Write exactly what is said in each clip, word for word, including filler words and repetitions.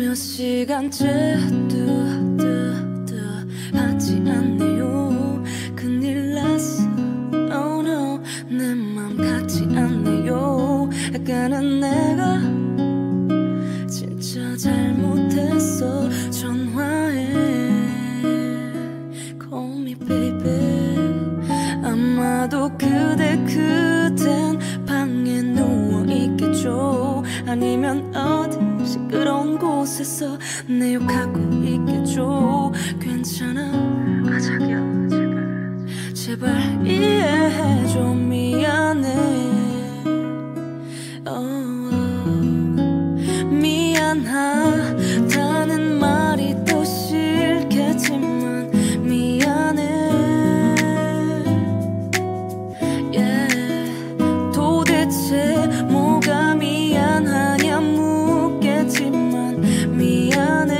몇 시간째 뜨뜨뜨하지 않네요. 큰일 났어 oh no 내 맘 같지 않네요. 아까는 내가 진짜 잘못했어. 전화해 call me baby. 아마도 그대 그댄 방에 누워있겠죠. 아니면 어디 시끄러운 곳에서 내 욕하고 있겠죠. 괜찮아 아 자기야 제발 제발 이해해줘. 미안해 oh, 미안하다는 말이 또 싫겠지만 미안해 yeah. 도대체 뭐가 미안하냐 묻겠지만 미안해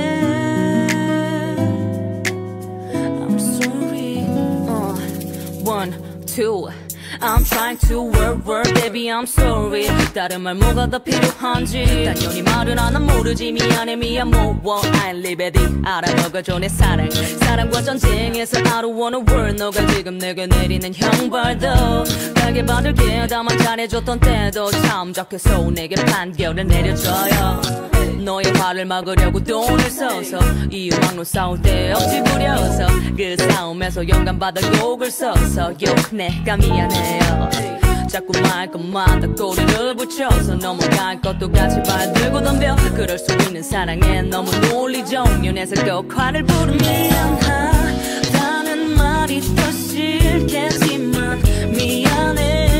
I'm sorry uh, one, two I'm trying to work, work, baby, I'm sorry. 다른 말 뭐가 더 필요한지 당연히 말은 안 한 모르지. 미안해, 미안, 뭐, I live it. 알아먹어줘, 내 사랑. 사랑과 전쟁에서 I don't wanna world. 너가 지금 내게 내리는 형벌도 달게 받을게. 다만 잘해줬던 때도 참 적해서 내게 판결을 내려줘요. 너의 화를 막으려고 돈을 써서 이유 막론 싸울 때 억지 부려서 그 싸움에서 영감받아 욕을 써서 욕 내가 미안해요. 자꾸 말 것마다 꼬리를 붙여서 넘어갈 것도 같이 발 들고 덤벼. 그럴 수 있는 사랑에 너무 논리 정연해서 꼭 화를 부르네. 미안하다는 말이 더 싫겠지만 미안해